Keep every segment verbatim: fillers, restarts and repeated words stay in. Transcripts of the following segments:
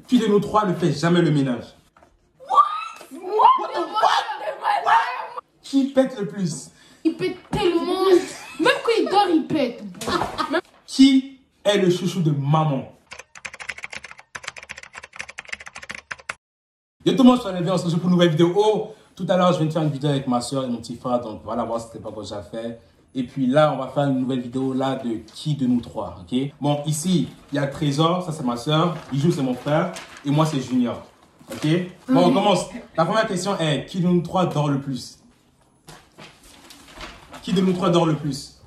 Qui de nous trois ne fait jamais le ménage? What? What? What? What? Qui pète le plus? Il pète tellement. Même quand il dort, il pète. Qui est le chouchou de maman? Yo tout le monde, je suis allé on se retrouve pour une nouvelle vidéo. Oh, tout à l'heure, je viens de faire une vidéo avec ma soeur et mon petit frère. Donc voilà, voir c'était pas quoi j'ai fait. Et puis là, on va faire une nouvelle vidéo là de qui de nous trois, ok? Bon, ici, il y a Trésor, ça c'est ma soeur. Bijou, c'est mon frère. Et moi, c'est Junior. Ok? Bon, on commence. La première question est, qui de nous trois dort le plus? Qui de nous trois dort le plus?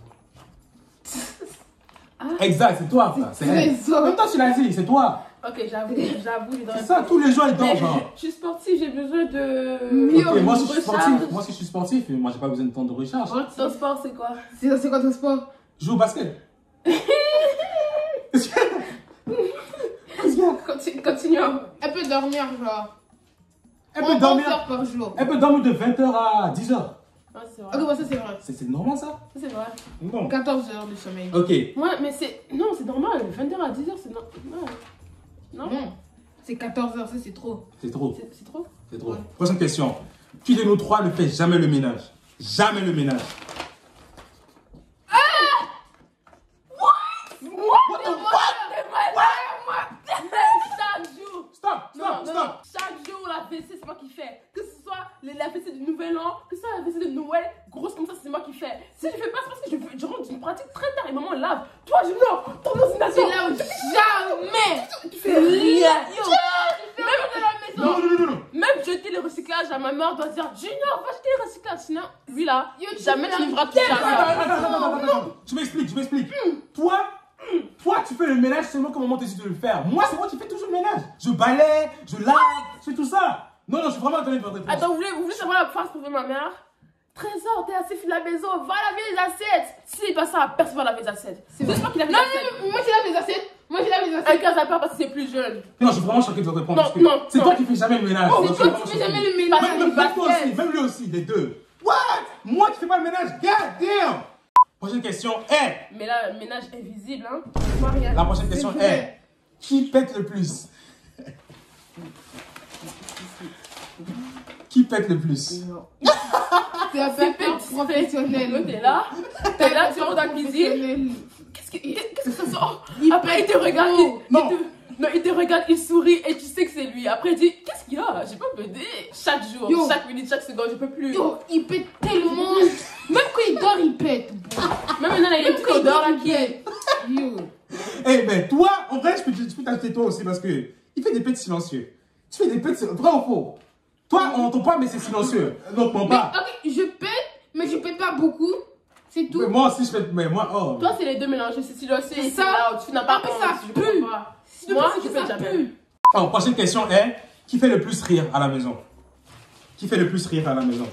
Ah. Exact, c'est toi, ça. C'est elle. Même toi, tu l'as dit, c'est toi. Ok, j'avoue, j'avoue. C'est ça, tous les jours, ils dorment, genre. Je suis sportive, j'ai besoin de... Ok, moi, si je suis sportif, moi, si je suis sportif, moi, j'ai pas besoin de temps de recharge. Ton sport, c'est quoi? C'est quoi ton sport? Je joue au basket. Continue, continuons. Elle peut dormir, genre. Elle peut dormir heures par jour. Elle peut dormir de vingt heures à dix heures. Ah, c'est vrai. Ok, bon, ça c'est vrai. C'est normal, ça? Ça, c'est vrai. Bon. quatorze heures de sommeil. Ok. Moi, mais c'est... Non, c'est normal. vingt heures à dix heures, c'est normal. Non? Non. C'est quatorze heures, ça c'est trop. C'est trop. C'est trop? C'est trop. Ouais. Prochaine question. Qui de nous trois ne fait jamais le ménage? Jamais le ménage. Ah! What? What? What? Chaque jour. Stop, stop, non, stop. Non. Chaque jour, la V C, c'est moi qui fais. Que ce soit la V C du Nouvel An, que ce soit la V C de Noël, grosse comme ça, c'est moi qui fais. Si je fais pas, c'est parce que je, je rentre d'une pratique très tard et maman lave. Toi, je non, ton ordinateur. Tu laves jamais. Tu fais rien. Même dans la maison. Non, non, non, non. Même jeter le recyclage à ma mère doit dire Junior, va jeter le recyclage. Sinon, lui là, Yo, jamais tu ne feras tout ça. Non, non, non. Tu m'expliques, tu m'expliques. Toi, toi, tu fais le ménage seulement quand maman décide de le faire. Moi, c'est moi qui fais toujours le ménage. Je balaye, je lave, je fais tout ça. Non, non, je suis vraiment étonné de votre réponse. Attends, vous voulez, vous voulez savoir la phrase pour ma mère? Trésor, t'es assez fille de la maison, va laver les assiettes. Si il passe ça, personne va laver les assiettes. C'est moi qui lave les Non, assiettes. non, non, moi j'ai lavé les assiettes. Moi j'ai lavé les Un assiettes. cas à part parce que c'est plus jeune. Non, je suis vraiment choqué de votre réponse. Non, parce que non, c'est non. toi qui fais jamais le ménage. Oh, Non, c'est je suis toi vraiment qui fais choqué. jamais le ménage. Même, même, même toi aussi, même lui aussi, les deux. What? Moi qui fais pas le ménage? God damn! Prochaine question est. Mais là, le ménage invisible, hein. Moi, rien. La prochaine question est. Qui pète le plus? Qui pète le plus? C'est un pète professionnel. T'es là, t'es là, tu rentres dans la cuisine. Qu'est-ce que, qu'est-ce que ça sort? Après, il te regarde, il, il non. te, non, il te regarde, il sourit et tu sais que c'est lui. Après, il dit, qu'est-ce qu'il y a? J'ai pas pédé. Chaque jour, Yo. chaque minute, chaque seconde, je peux plus. Yo, il pète tellement. Même quand il dort, il pète. Même maintenant, il y a une petite odeur là qui est. Yo. Eh ben, toi, en vrai, je peux, je peux t'ajouter toi aussi parce que il fait des pets silencieux. Tu fais des pets silencieux. Vrai ou faux? Toi, on n'entend pas, mais c'est silencieux. Donc, non Mais, pas. ok, je pète, mais je pète pas beaucoup. C'est tout. Mais moi aussi, je pète. Mais moi, oh. Toi, c'est les deux mélangés. C'est silencieux et c'est ça. là où tu n'as pas Ah, mais honte, ça je pue. comprends pas. S'il te Moi, plaît, je c'est fais que ça jamais. pue. Alors, prochaine question est. Qui fait le plus rire à la maison? Qui fait le plus rire à la maison?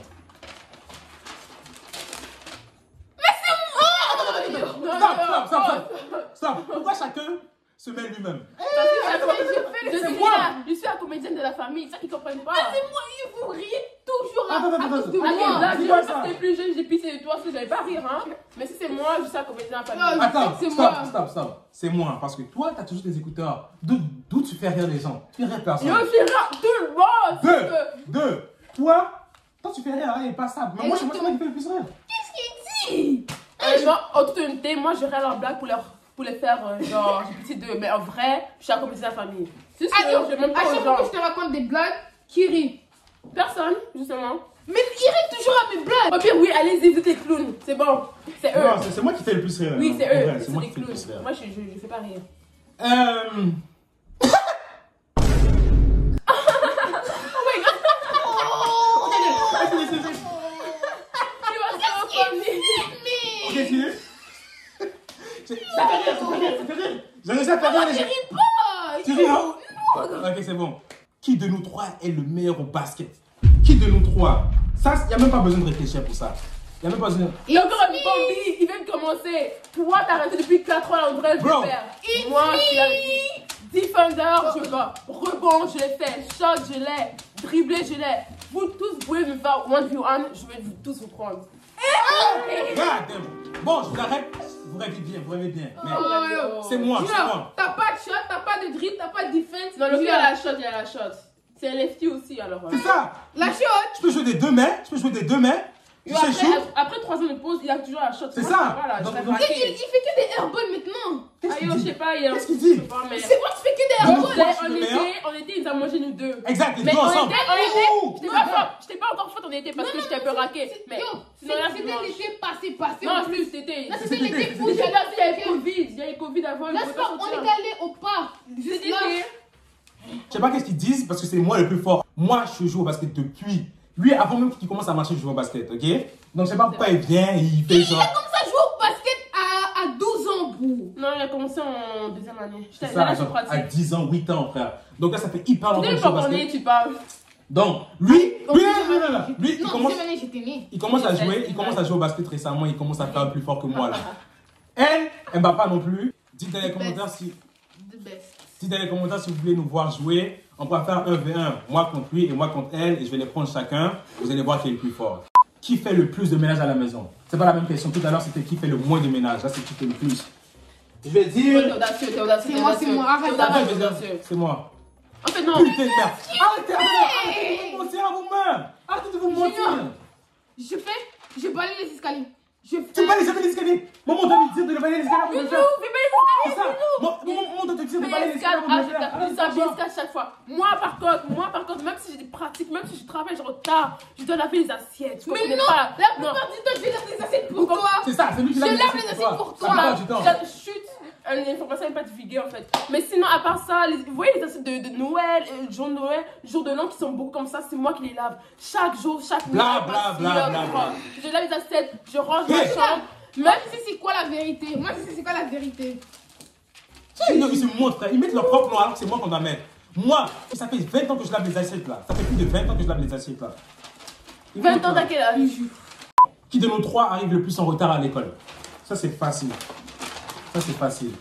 Non, Stop, non, stop, stop, non. stop. Stop. Pourquoi chacun se met lui-même? Je suis moi. la, je suis la comédienne de la famille, c'est ça qu'ils comprennent pas. C'est moi, il vous riez toujours à, Attends, attends, à cause attends. de Ok, moi. là, dis je pas sais ça. que t'es plus jeune, j'ai pissé de toi, parce que j'allais pas rire, hein. Mais si c'est moi, je suis la comédienne de la famille. Non, Attends, c'est stop, moi. stop, stop. C'est moi. Parce que toi, t'as toujours des écouteurs. D'où d'où tu fais rire les gens? Tu fais rire personne. Yo, je suis là, tout le monde. Deux, deux. Toi, toi, tu fais rire, hein, et pas ça. Mais moi, c'est moi c'est moi qui fais le plus rire. Qu'est-ce qu'il dit? Et genre, en toute honnêteté, moi, je rire leurs blagues pour, leur, pour les faire, euh, genre, j'ai pitié d'eux. Mais en vrai, je suis la comédienne de la famille. C'est sûr, Ah, yo, je même à pas chaque aux fois gens. que je te raconte des blagues, qui rit? Personne, justement. Mais il rit toujours à mes blagues. Au pire, oui, allez-y, vous êtes les clowns. C'est bon. C'est eux. Non, c'est c'est moi qui fais le plus rire. Oui, hein. c'est En eux. vrai, C'est moi des qui fais le plus clowns. rire. Moi, je, je, je fais pas rire. Euh. Ok, fini. Ça fait rire, ça fait rire, ça fait rire. J'en ai ça fait rire. Je les- ris pas. Tu ris, non? Ok, c'est bon. Qui de nous trois est le meilleur au basket? Qui de nous trois? Ça, il n'y a même pas besoin de réfléchir pour ça. Il n'y a même pas besoin. Il y a encore un Bambi, il vient de commencer. Toi, t'as arrêté depuis quatre ans, en vrai, je Bro. vais faire. Moi, je suis là depuis Defender, je vais. Rebond, je l'ai fait. Shot, je l'ai. Dribblé, je l'ai. Vous tous, vous pouvez me faire one v one, je vais vous tous vous prendre. God damn. Bon, je vous arrête. vous rêvez bien, vous rêvez bien. Mais Oh, c'est moi, c'est Junior, moi. t'as pas de shot, t'as pas de dribble, t'as pas de defense. Non, le Junior, gars a la shot, il a la shot. C'est un lefty aussi, alors. C'est ça. La shot. Je peux jouer des deux mains, je peux jouer des deux mains. Tu Yo, sais, après, shoot. après trois ans de pause, il a toujours la shot. C'est Moi, ça. Voilà, Donc, je donc, Il, il- il fait que des airballs maintenant. Qu'est-ce Ah qu'il yo, je dit? sais pas, il y a. Qu'est-ce qu'il dit? Je sais pas, mais. C'est moi qui fais que des Non, airballs. moi, je suis On le était, meilleur. on était, ils ont mangé nous deux. Exact, les Mais deux on ensemble. était, on était. Ouh, J'étais ouh, pas fort, j'étais pas encore faute, on était parce que j'étais un peu raqué. Mais. Yo, sinon, là, c'était dimanche. l'été passé, passé. Non, en en plus. plus, c'était. Là, c'était c'était l'été, l'été c'était où Il y j'allais avait il y avait Covid, il y avait Covid avant. Là, il c'est pouvait pas, on sortir. est allé au parc. C'était Là, l'été. Je sais pas qu'est-ce qu'ils disent parce que c'est moi le plus fort. Moi, je joue au basket depuis. Lui, avant même qu'il commence à marcher, je joue au basket, ok? Donc, je sais pas pourquoi il vient et il fait il genre. a commencé à jouer au basket à, à douze ans, bro. Non, il a commencé en deuxième année. C'est J'étais ça, là, je genre, à pratique. dix ans, huit ans, frère. Donc là, ça fait hyper longtemps que Dès je le joue au temps qu'on basket. est, tu parles. Donc, lui, En lui, deuxième non, non, année, non, lui, il Non, commence, deuxième année, j'étais née. il commence à C'est jouer, ça, il commence à jouer au basket récemment, il commence à faire plus fort que moi, là. Ah, Elle, elle va pas non plus. Dites dans les commentaires si, The best. dites dans les commentaires si vous voulez nous voir jouer. On va faire un v un, moi contre lui et moi contre elle, et je vais les prendre chacun. Vous allez voir qui est le plus fort. Qui fait le plus de ménage à la maison? C'est pas la même question. Tout à l'heure, c'était qui fait le moins de ménage. Là, c'est qui fait le plus. Je vais T'es dire. audacieux, t'es audacieux. C'est moi, c'est moi, arrête, T'es Après, je audacieux, vais dire, audacieux. c'est moi. En fait, non. Putain de merde. Arrêtez, arrêtez, arrêtez de mentir à vous-même. Arrêtez de vous mentir. Junior. Je fais, je balaye les escaliers. Je Tu fais. vas aller jamais les escaliers. Maman doit lui dire de balayer les escaliers avant de le faire. Bisous, fais pas C'est ça. Maman maman doit te dire de les balayer les escaliers escales. avant Ah, de le je faire. tape ça, bisous à chaque fois. Moi, par contre, moi, par contre, même si j'ai des pratiques, même si je travaille genre tard, je dois laver les assiettes. Vous Mais comprenez non, pas. la Non. plupart du temps, je vais laver les assiettes pour toi. C'est ça, c'est lui qui Je l'a lave les assiettes pour toi. La plupart du temps. Je- Chut, l'information n'est pas divulguée en fait. Mais sinon, à part ça, les- vous voyez les assiettes de, de Noël, euh, jour de Noël, jour de l'an qui sont beaucoup comme ça, c'est moi qui les lave. Chaque jour, chaque nuit. Bla, je bla, passe bla, six heures bla, de bla. temps. Je lave les assiettes, je range Hey. ma chambre. Moi, je sais c'est quoi la vérité. Moi, je sais c'est quoi la vérité. Ils ils se montrent, frère. Ils mettent leur propre nom alors que c'est moi qu'on doit mettre. Moi, ça fait vingt ans que je lave les assiettes là. Ça fait plus de vingt ans que je lave les assiettes là. Ils vingt montrent, ans là. t'as quel âge? Qui de nos trois arrive le plus en retard à l'école? Ça, c'est facile. Ça, c'est facile.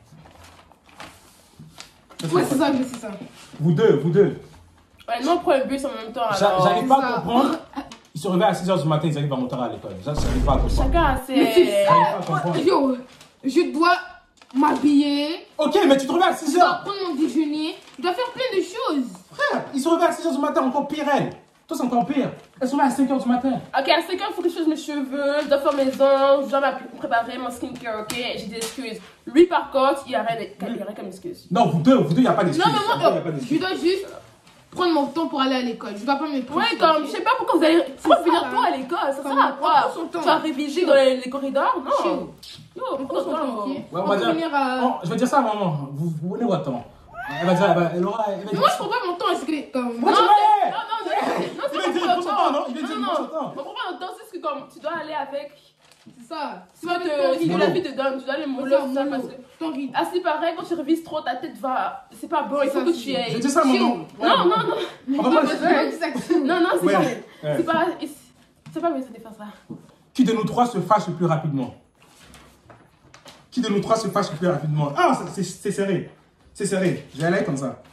Ça, Ouais, c'est c'est facile. ça, je sais ça. Vous deux, vous deux. Ouais, nous on prend le bus en même temps. J'a- alors. J'arrive pas ça. à comprendre. Ils se réveillent à six heures du matin, ils arrivent en retard à l'école. Ça, j'arrive pas à comprendre. Chacun a Mais c'est ses. ça. J'arrive pas à comprendre. Yo, je dois m'habiller. Ok, mais tu te réveilles à six Je dois heures. prendre mon déjeuner. Je dois faire plein de choses. Frère, ils se réveillent à six heures du matin, encore pire elle. Toi, c'est encore pire. Elles sont là à cinq heures du matin. Ok, à cinq heures, il faut que je fasse mes cheveux, je dois faire mes ongles, je dois m'app- préparer mon skincare, ok? J'ai des excuses. Lui, par contre, il n'y a rien il y a rien comme excuse. Non, vous deux, vous deux, il n'y a pas d'excuse. Non, mais moi, Vous deux, y a euh, pas je d'excuse. dois juste prendre mon temps pour aller à l'école. Je dois pas me prendre. Ouais, comme, je sais pas pourquoi vous allez. Pourquoi ça, venir là. tôt à l'école? Ça Ça sert à me quoi? prend son temps. Tu vas réviser dans les, les corridors? Non. Chill. Yo, On prends prend ton son temps, temps. ok? Ouais, On on va va dire. venir à. Oh, je vais dire ça à maman. Vous, vous prenez votre temps. Elle va dire, elle va, elle aura, elle va Mais dire. moi, je prends pas mon temps à secret. Comme. Moi, Non, tu non, vas non, non, non, Il c'est a dit, pas prends pour son ton temps, non? Il a dit, Non, prends son non, temps. on prend pas le temps, c'est ce que comme tu dois aller avec. C'est ça. Tu dois Ton te. Si rythme. la vie te donne, tu dois aller mollo, Ton tout ça parce que. Ton rythme. Ah, c'est pareil, quand tu révises trop, ta tête va. C'est pas bon, il faut Ça, que c'est- tu aies. Je dis ça à maman. Non, non, non. On va pas- Non, non, c'est Ouais, pas. ouais. C'est pas. C'est pas besoin de faire ça. Qui de nous trois se fâche le plus rapidement? Qui de nous trois se fâche le plus rapidement? Ah, c'est- c'est c'est serré. C'est serré. Je vais aller comme ça.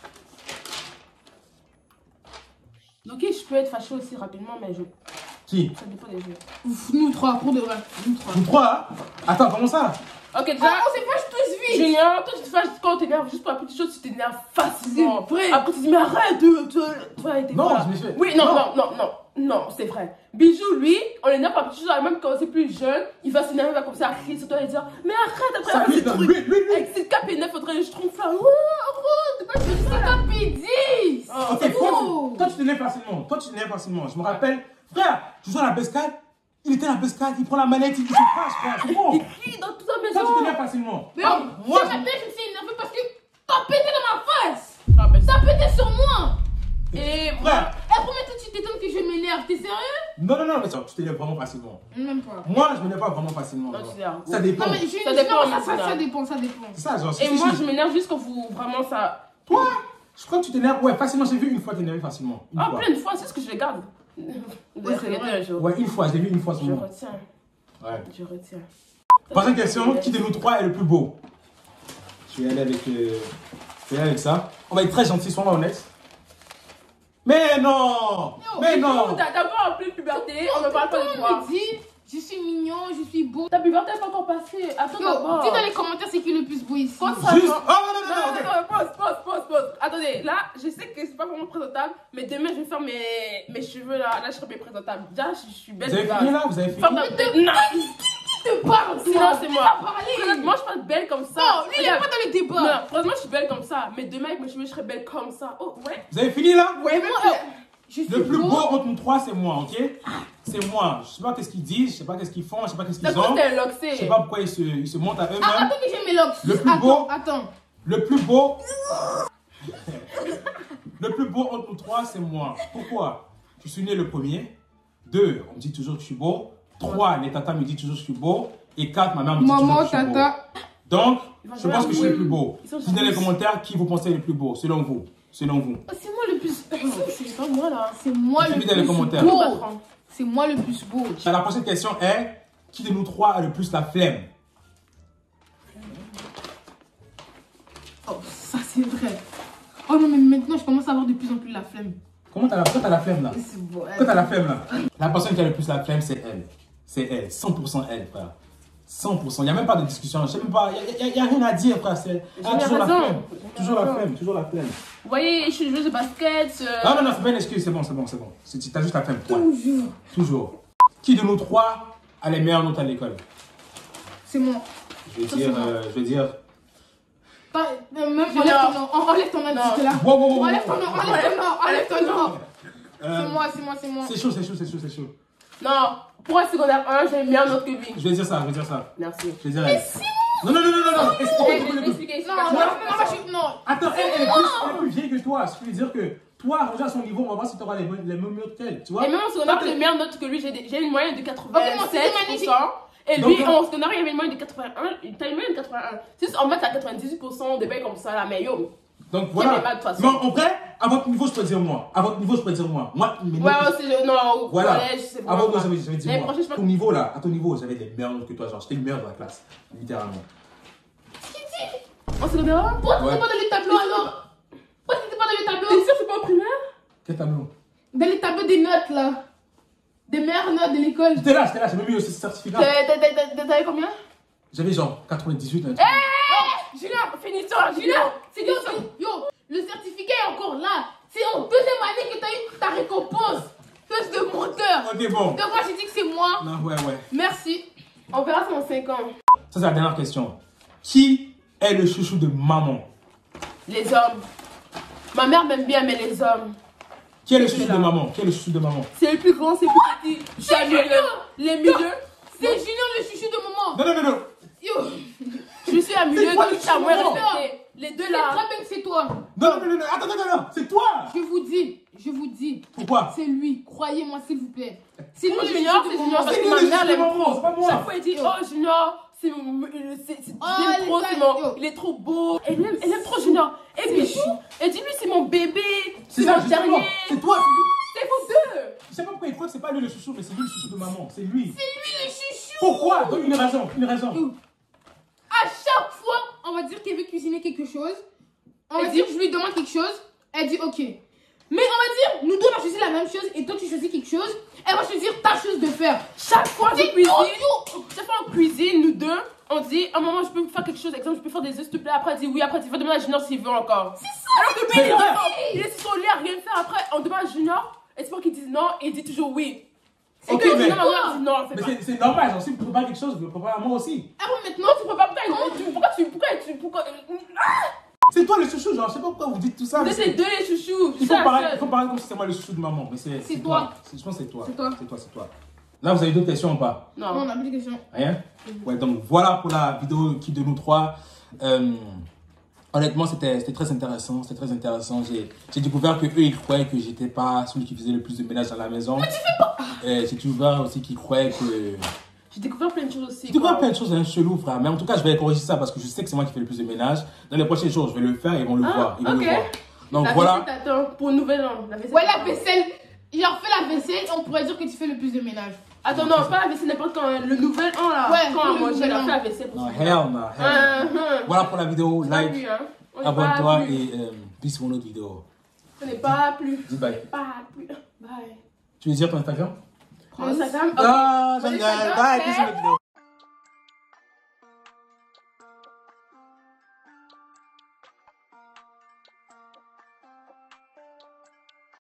Ok, je peux être fâchée aussi rapidement, mais je... Qui? ça dépend des jeux. Ouf, nous trois, pour de vrai. Nous trois. Vous trois? Hein? Attends, comment ça? Ok, déjà. Ah, on s'est fâche tous vite. Junior, toi tu te fâches quand tu t'énerves juste pour la petite chose, tu t'énerves facilement. C'est vrai. Après tu dis, mais arrête de. Tu vois, t'es Non, voilà. je me fais- Oui, non, non. non, non, non, non, c'est vrai. Bijou, lui, on l'énerve pour la petite chose, même quand c'est plus jeune, il va s'énerver, il va commencer à crier sur toi et dire, mais arrête après Ça, après lui, ces non, trucs. lui, lui, lui. Avec cette cape et neuf, faudrait que je trompe là. Ouais, arrête, c'est pas C'est ça. comme P dix. Oh, Ok, toi, Oh. tu- toi, tu t'énerves facilement. Toi, tu t'énerves facilement. Je me rappelle, frère, je joue à la bescade. Il était à la bescade, il prend la manette, il se fâche, frère. C'est bon. Il crie dans toute la Toi, maison. tu t'énerves facilement. Mais Ah, oh, moi, ce matin, je me suis énervée parce que t'as pété dans ma face. Ah, ben, T'as pété sur moi. Et frère. Et combien de tu t'étonnes que je m'énerve? T'es sérieux? Non, non, non, mais ça, tu t'énerves vraiment facilement. Même pas. Moi, je m'énerve pas vraiment facilement. Non, genre. tu t'énerves. Ça dépend. Non, mais je, Ça je- dépend, non, mais ça, ça, c'est ça là. dépend, ça dépend. C'est ça, genre. si- Et si- moi, si- je m'énerve juste quand vous vraiment ça. Toi, je crois que tu t'énerves. Ouais, facilement. J'ai vu une fois t'énerver facilement. Une Ah, fois. plein de fois, c'est ce que je garde. Ouais, c'est vrai. Je Ouais, une fois, je l'ai vu une fois je seulement. retiens. Ouais. Je retiens. Prochaine question, qui de nous trois est le plus beau? Je vais aller avec, euh, je vais aller avec ça. On va être très gentil, sois honnête. Mais non! Mais non! T'as pas en pleine puberté, on ne parle pas de On toi. me dit, Je suis mignon, je suis beau. Ta puberté n'est pas encore passée. Attends, Yo, d'abord. dis dans les commentaires c'est qui le plus beau ici. Quand ça, Juste. non, Oh non, non, non, non, non, non, pause, pause, pause, pause. Attendez, là, je sais que c'est pas vraiment présentable, mais demain, je vais faire mes, mes cheveux là. Là, je serai bien présentable. Déjà, je, je suis belle. Vous avez de fini base. là? Vous avez fini? Ferme ta tête. Non, Qui te parle sinon, toi? c'est moi. Parlez. Moi, je suis pas belle comme ça. Non, lui il est Regarde. pas dans les débats. Non, franchement, je suis belle comme ça. Mais demain, avec mes cheveux, je serai belle comme ça. Oh, ouais. Vous avez fini là? Ouais, moi, euh, je suis Le plus beau. beau entre nous trois, c'est moi, ok? C'est moi. Je sais pas qu'est-ce qu'ils disent, je sais pas qu'est-ce qu'ils font, je sais pas qu'est-ce qu'ils D'accord, ont. t'es Je loxé. sais pas pourquoi ils se, ils se montent à Ah, eux-mêmes. attends que j'ai mes locks. Le plus attends, beau. Attends. Le plus beau. Le plus beau entre nous trois, c'est moi. Pourquoi? Je suis né le premier. Deux, on me dit toujours que je suis beau. Trois, les tatas me disent toujours que je suis beau. Et quatre, ma mère me dit Maman, toujours que je suis beau. tata. Donc, Ils vont je jamais pense que je suis le avouer. plus beau. Ils sont Dites dans les jalouses. commentaires qui vous pensez le plus beau, selon vous. Selon vous. Oh, c'est moi le plus. C'est pas moi là. C'est moi le Écrivez plus dans les commentaires. beau. Patron. C'est moi le plus beau. La prochaine question est, qui de nous trois a le plus la flemme? Oh, ça c'est vrai. Oh non, mais maintenant je commence à avoir de plus en plus la flemme. Comment t'as la, toi, t'as la flemme là? C'est bon. Toi t'as la flemme là? La personne qui a le plus la flemme, c'est elle. C'est elle. cent pour cent elle, frère. cent pour cent. Il n'y a même pas de discussion. Je sais même pas. Il n'y a, a, a rien à dire, frère. C'est J'ai ah, toujours la raison. flemme. J'ai Toujours la raison. flemme. Toujours la flemme. Vous voyez, je suis joueuse de basket. euh, Non, non, non, c'est pas une excuse. C'est bon, c'est bon, c'est bon. C'est- T'as juste la flemme. Point. Toujours. Toujours. Qui de nous trois a les meilleures notes à l'école? C'est moi. Je vais Ça, dire. c'est moi. euh, je vais dire. Pas, euh, même, Junior. enlève ton nom. En- Enlève ton nom Non. jusque là. Wow, wow, wow, wow, Enlève ton nom. wow. Enlève ton nom. Enlève ton nom. Euh, C'est moi, c'est moi, c'est moi. C'est chaud, c'est chaud, c'est chaud, c'est chaud. Non, pour un secondaire un, j'ai une meilleure note que lui. Je vais dire ça, je vais dire ça. Merci. Je vais dire elle. Non, non, non, non, non, non. Explique-moi, explique-moi. Expliquez, Non, non, non, non, je suis- non. Attends, elle, elle est plus, elle est plus vieille que toi. Ce qui veut dire que toi, déjà à son niveau, on va voir si tu auras les, mêmes- les mêmes notes qu'elle. Tu vois? Et même en secondaire, j'ai une meilleure note que lui. J'ai des- j'ai une moyenne de quatre-vingt-sept pour cent. Et Donc, lui, donc- en secondaire, il avait une moyenne de quatre-vingt-un. T'as une moyenne de quatre-vingt-un. C'est juste en maths, t'as quatre-vingt-dix-huit pour cent, des bails comme ça là. Mais yo. Donc mais voilà. pas de toute façon. Non, en vrai, à votre niveau, je peux dire moi. À votre niveau, je peux dire moi. Moi, mes Ouais, notes- ouais, c'est. Non, au Voilà. collège, c'est À vraiment. votre niveau, pas. j'avais dit L'année moi. prochaine, je sais Ton pas. niveau là, à ton niveau, j'avais des meilleures notes que toi. Genre, j'étais le meilleur de la classe. Littéralement. En secondaire un? Pourquoi tu Ouais. n'étais pas dans les tableaux alors? Pourquoi tu n'étais pas dans les T'es tableaux? sûr que c'est pas au primaire? Quel tableau? Dans les tableaux des notes là. Des meilleures notes de l'école. J'étais là, j'étais là, j'ai même eu ce certificat. T'as- t'as- t'as- t'as- T'avais combien? J'avais genre quatre-vingt-dix-huit. un truc. Eh Julien, finissons, Julien! C'est yo, yo, le certificat est encore là. C'est en deuxième année que tu as eu ta récompense. Fils de menteur. Ok, bon. Donc moi j'ai dit que c'est moi. Non, ouais, ouais. Merci. On verra ça dans cinq ans. Ça, c'est la dernière question. Qui est le chouchou de maman? Les hommes. Ma mère m'aime bien, mais les hommes. Qui est le C'est chouchou là. de maman? Qui est le chouchou de maman? C'est le plus grand, c'est le plus petit. Je suis à milieu. Les milieux. C'est Junior le chouchou de maman. Non, non, non, non. Yo, Je suis à milieu, C'est quoi donc le je suis à moins chouchou? respecté. Les deux c'est là. très bien que c'est toi. Non, non, non, non, attends, attends, attends, c'est toi. Je vous dis, je vous dis. Pourquoi? C'est lui. Croyez-moi s'il vous plaît. C'est lui Moi, le Junior, chouchou c'est de Junior maman. parce C'est que lui ma le mère chouchou de l'aime maman, trop. c'est pas moi. Chaque fois, elle dit, oh Junior, c'est mon. c'est- c'est- Oh, j'aime les trop, gars, c'est mon. yo. Il est trop beau. Elle aime, elle aime trop Junior. Et puis, elle dit, lui, c'est mon bébé. C'est C'est ça, mon justement. dernier. C'est toi, c'est lui. C'est vous deux. Je sais pas pourquoi il croit que c'est pas lui le chouchou, mais c'est lui le chouchou de maman. C'est lui. C'est lui le chouchou. Pourquoi? Donne une raison, une raison. À chaque fois, on va dire qu'elle veut cuisiner quelque chose. On va Elle dire dit- je lui demande quelque chose. Elle dit ok. Mais on va dire, nous deux on va choisir la même chose et toi tu choisis quelque chose. Elle va choisir ta chose de faire. Chaque fois, je C'est cuisine. tout. Chaque fois, on cuisine, nous deux. On dit, à un moment, je peux faire quelque chose. Exemple, je peux faire des œufs, s'il te plaît. Après, elle dit oui. Après, tu vas demander à Junior s'il veut encore. C'est ça. Alors que lui, C'est il est vrai. dans- il est sur son lit à rien faire. Après, on demande à Junior. Et c'est pas qu'il dise non. Et il dit toujours oui. C'est Ok, que mais- Junior, ma mère dit non, c'est Mais pas. c'est- c'est normal, genre, si vous préparez quelque chose, vous le préparez à moi aussi. Ah bon maintenant Non, tu peux pas. Putain, tu- pourquoi tu. Pourquoi tu. Pourquoi. C'est toi le chouchou, genre, je sais pas pourquoi vous dites tout ça. Vous mais êtes c'est- les deux les chouchous. Il faut Ça, parler, ça. il faut parler comme si c'était moi le chouchou de maman, mais c'est C'est toi. C'est- Je pense que c'est toi. C'est toi. C'est toi, c'est toi. Là, vous avez d'autres questions ou pas? Non, Non. on a plus de questions. Rien? Ouais, donc voilà pour la vidéo qui de nous trois. Euh, honnêtement, c'était c'était très intéressant. C'était très intéressant. J'ai j'ai découvert que eux, ils croyaient que j'étais pas celui qui faisait le plus de ménage dans la maison. Mais tu fais pas! Et j'ai découvert aussi qu'ils croyaient que. J'ai découvert plein de choses aussi. J'ai découvert quoi. plein de choses hein, chelou, frère. Mais en tout cas, je vais corriger ça parce que je sais que c'est moi qui fais le plus de ménage. Dans les prochains jours, je vais le faire et ils vont le Ah, voir. Ils vont ok. le voir. Donc La voilà. vaisselle t'attend pour une nouvelle an. La vaisselle Ouais la t'attend. vaisselle. Genre fais la vaisselle, on pourrait dire que tu fais le plus de ménage. Attends, non, pas la vaisselle n'importe quand. Le nouvel an là. Ouais, Quand on le mange, nouvel elle a an. fait la vaisselle pour Non, celui-là. hell no, hell no. Ah, ah. Voilà pour la vidéo. C'est pas Like, plus, hein. On n'est pas abonne-toi plus. et euh, peace pour une autre vidéo. On n'est pas plus. Dis bye. Pas plus. Bye. Tu veux dire ton Instagram? Mon Instagram, ok. Non, Mon j'engage. Instagram, Bye, c'est- sur la vidéo.